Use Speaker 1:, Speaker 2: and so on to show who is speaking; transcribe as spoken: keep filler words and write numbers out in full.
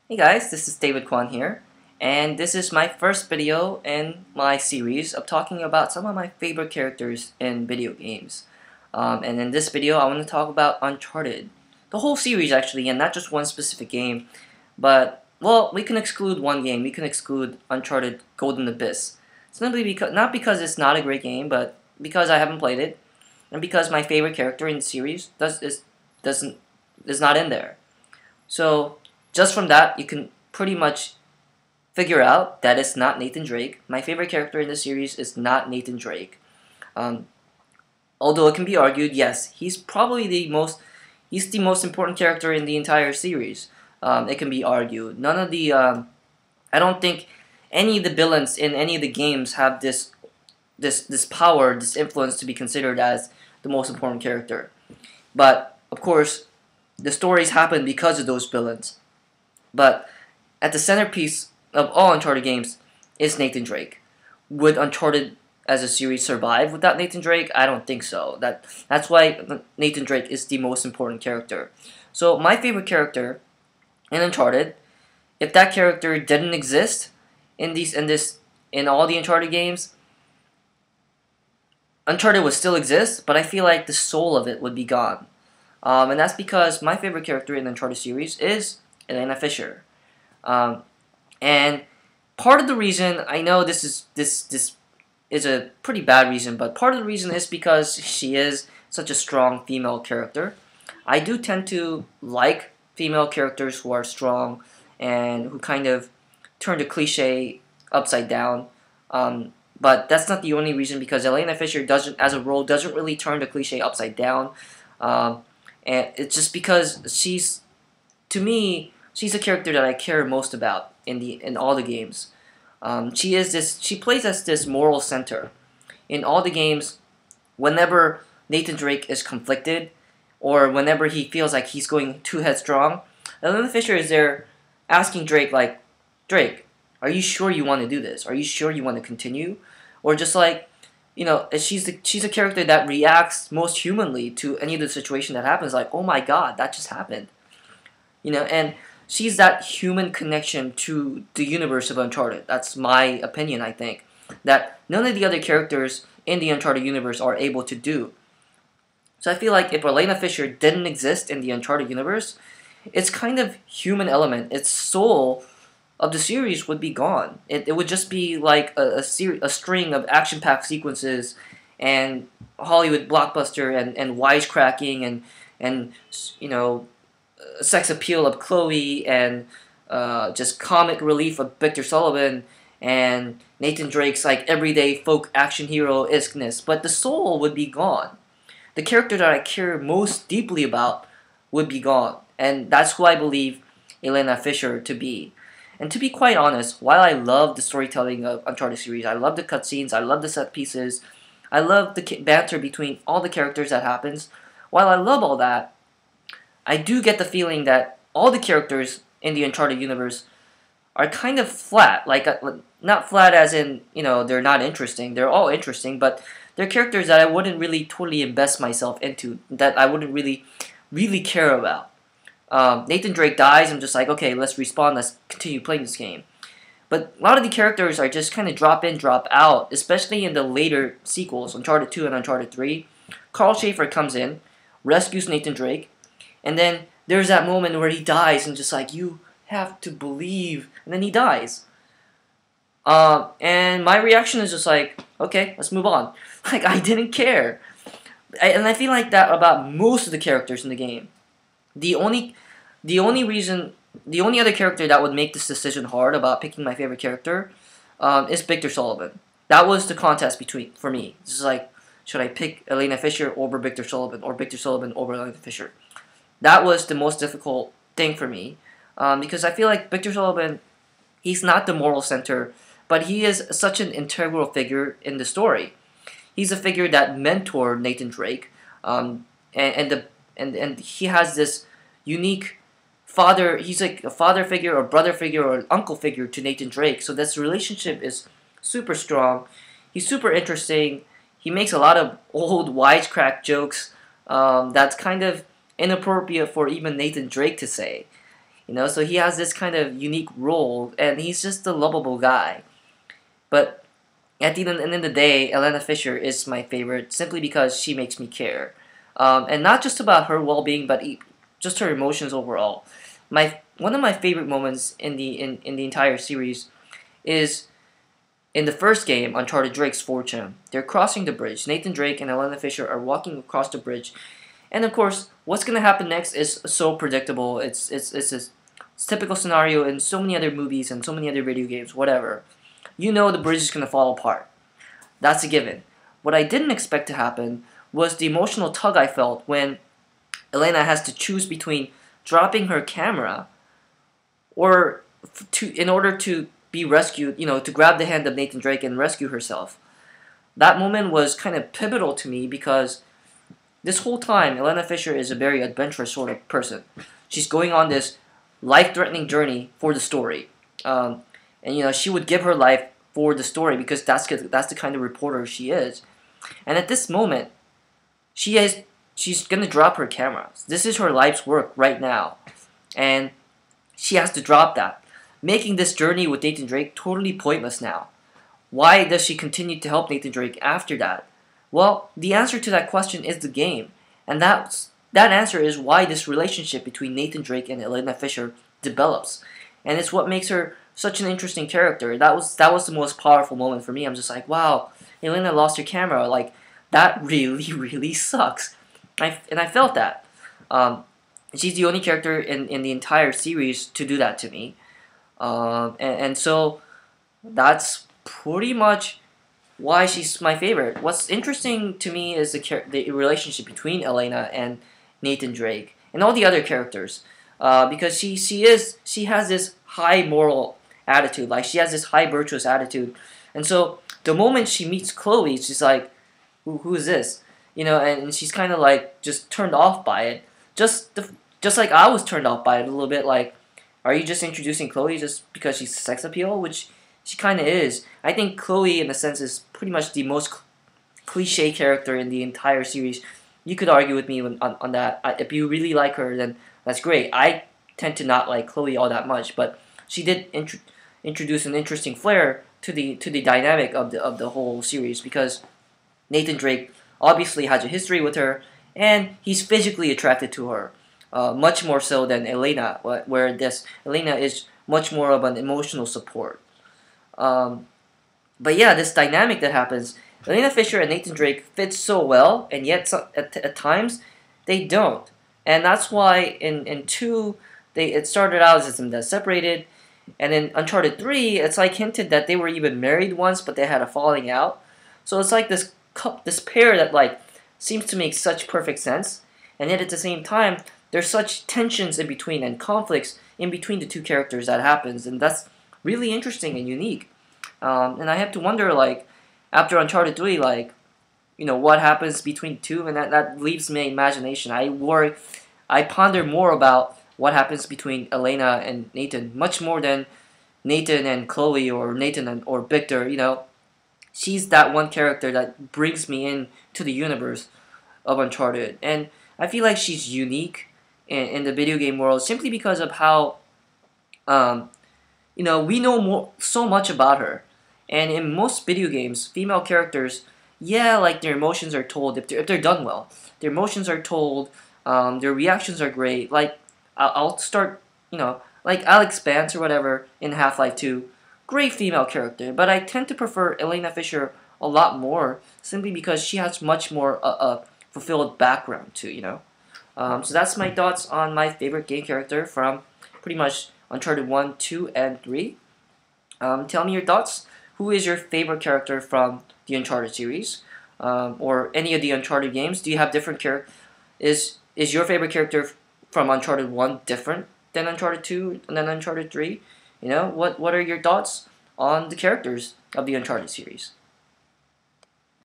Speaker 1: Hey guys, this is David Kwan here, and this is my first video in my series of talking about some of my favorite characters in video games. Um, and in this video, I want to talk about Uncharted. The whole series, actually, and not just one specific game. But, well, we can exclude one game. We can exclude Uncharted Golden Abyss. Simply because, not because it's not a great game, but because I haven't played it, and because my favorite character in the series does is, doesn't is not in there. So, just from that, you can pretty much figure out that it's not Nathan Drake. My favorite character in the series is not Nathan Drake. Um, although it can be argued, yes, he's probably the most he's the most important character in the entire series. Um, it can be argued. None of the um, I don't think any of the villains in any of the games have this this this power, this influence to be considered as the most important character. But of course, the stories happen because of those villains. But at the centerpiece of all Uncharted games is Nathan Drake. Would Uncharted as a series survive without Nathan Drake? I don't think so. That that's why Nathan Drake is the most important character. So my favorite character in Uncharted, if that character didn't exist in these in this in all the Uncharted games, Uncharted would still exist, but I feel like the soul of it would be gone. Um, and that's because my favorite character in the Uncharted series is Elena Fisher. Um, and part of the reason, I know this is this this is a pretty bad reason, but part of the reason is because she is such a strong female character. I do tend to like female characters who are strong and who kind of turn the cliche upside down. Um, but that's not the only reason, because Elena Fisher doesn't, as a role, doesn't really turn the cliche upside down. Um, and it's just because she's, to me, she's a character that I care most about in the in all the games. Um, she is this. She plays as this moral center in all the games. Whenever Nathan Drake is conflicted, or whenever he feels like he's going too headstrong, Elena Fisher is there asking Drake, like, Drake, are you sure you want to do this? Are you sure you want to continue? Or just like, you know, she's the, she's a character that reacts most humanly to any of the situation that happens. Like, oh my God, that just happened. You know, and she's that human connection to the universe of Uncharted. That's my opinion, I think. That none of the other characters in the Uncharted universe are able to do. So I feel like if Elena Fisher didn't exist in the Uncharted universe, its kind of human element, its soul of the series would be gone. It, it would just be like a, a, ser a string of action-packed sequences and Hollywood blockbuster and, and wisecracking and, and, you know, sex appeal of Chloe and uh, just comic relief of Victor Sullivan and Nathan Drake's like everyday folk action hero iskness, but the soul would be gone. The character that I care most deeply about would be gone, and that's who I believe Elena Fisher to be. And to be quite honest, while I love the storytelling of Uncharted series, I love the cutscenes, I love the set pieces, I love the banter between all the characters that happens. While I love all that, I do get the feeling that all the characters in the Uncharted universe are kind of flat. Like, uh, not flat as in, you know, they're not interesting. They're all interesting, but they're characters that I wouldn't really totally invest myself into, that I wouldn't really, really care about. Um, Nathan Drake dies, I'm just like, okay, let's respawn, let's continue playing this game. But a lot of the characters are just kind of drop in, drop out, especially in the later sequels, Uncharted two and Uncharted three. Carl Schaefer comes in, rescues Nathan Drake, and then there's that moment where he dies and just like, you have to believe. And then he dies. Uh, and my reaction is just like, okay, let's move on. Like, I didn't care. I, and I feel like that about most of the characters in the game. The only, the only reason, the only other character that would make this decision hard about picking my favorite character um, is Victor Sullivan. That was the contest between, for me. This is like, should I pick Elena Fisher over Victor Sullivan, or Victor Sullivan over Elena Fisher? That was the most difficult thing for me, um, because I feel like Victor Sullivan, he's not the moral center, but he is such an integral figure in the story. He's a figure that mentored Nathan Drake, um, and and, the, and and he has this unique father. He's like a father figure or brother figure or an uncle figure to Nathan Drake. So this relationship is super strong. He's super interesting. He makes a lot of old wisecrack jokes. Um, that's kind of inappropriate for even Nathan Drake to say. You know, so he has this kind of unique role, and he's just a lovable guy. But at the end of the day, Elena Fisher is my favorite simply because she makes me care. Um, and not just about her well-being, but e- just her emotions overall. My One of my favorite moments in the in, in the entire series is in the first game, Uncharted Drake's Fortune. They're crossing the bridge. Nathan Drake and Elena Fisher are walking across the bridge, and of course, what's gonna happen next is so predictable. It's it's it's a it's a typical scenario in so many other movies and so many other video games. Whatever, you know, the bridge is gonna fall apart. That's a given. What I didn't expect to happen was the emotional tug I felt when Elena has to choose between dropping her camera or to in order to be rescued, you know, to grab the hand of Nathan Drake and rescue herself. That moment was kind of pivotal to me because this whole time, Elena Fisher is a very adventurous sort of person. She's going on this life-threatening journey for the story, um, and you know she would give her life for the story because that's that's the kind of reporter she is. And at this moment, she is she's gonna drop her camera. This is her life's work right now, and she has to drop that, making this journey with Nathan Drake totally pointless now. Why does she continue to help Nathan Drake after that? Well, the answer to that question is the game, and that's, that answer is why this relationship between Nathan Drake and Elena Fisher develops, and it's what makes her such an interesting character. That was that was the most powerful moment for me. I'm just like, wow, Elena lost her camera. Like that really really sucks. I, and I felt that. Um, she's the only character in in the entire series to do that to me, um, and, and so that's pretty much why she's my favorite. What's interesting to me is the the relationship between Elena and Nathan Drake and all the other characters, uh, because she she is she has this high moral attitude, like she has this high virtuous attitude, and so the moment she meets Chloe, she's like, who who is this? You know, and, and she's kind of like just turned off by it, just the, just like I was turned off by it a little bit. Like, are you just introducing Chloe just because she's sex appeal, which she kind of is. I think Chloe, in a sense, is pretty much the most cliche character in the entire series. You could argue with me on, on, on that. I, if you really like her, then that's great. I tend to not like Chloe all that much, but she did int introduce an interesting flair to the to the dynamic of the of the whole series, because Nathan Drake obviously has a history with her, and he's physically attracted to her, uh, much more so than Elena, where this Elena is much more of an emotional support. Um, but yeah, this dynamic that happens, Elena Fisher and Nathan Drake fit so well, and yet so, at, at times they don't, and that's why in in two they it started out as them that separated, and in Uncharted three it's like hinted that they were even married once, but they had a falling out. So it's like this this pair that like seems to make such perfect sense, and yet at the same time there's such tensions in between and conflicts in between the two characters that happens, and that's really interesting and unique. Um, and I have to wonder, like, after Uncharted three, like, you know, what happens between the two, and that, that leaves me imagination. I worry, I ponder more about what happens between Elena and Nathan, much more than Nathan and Chloe, or Nathan and, or Victor. You know, she's that one character that brings me in to the universe of Uncharted, and I feel like she's unique in, in the video game world simply because of how, um, you know, we know more, so much about her. And in most video games, female characters, yeah, like their emotions are told if they're, if they're done well. Their emotions are told, um, their reactions are great. Like, I'll, I'll start, you know, like Alex Vance or whatever in Half-Life two. Great female character, but I tend to prefer Elena Fisher a lot more simply because she has much more uh, uh, fulfilled background too, you know. Um, so that's my thoughts on my favorite game character from pretty much Uncharted one, two, and three. Um, tell me your thoughts. Who is your favorite character from the Uncharted series, um, or any of the Uncharted games? Do you have different characters? Is is your favorite character from Uncharted one different than Uncharted two and then Uncharted three? You know, what what are your thoughts on the characters of the Uncharted series?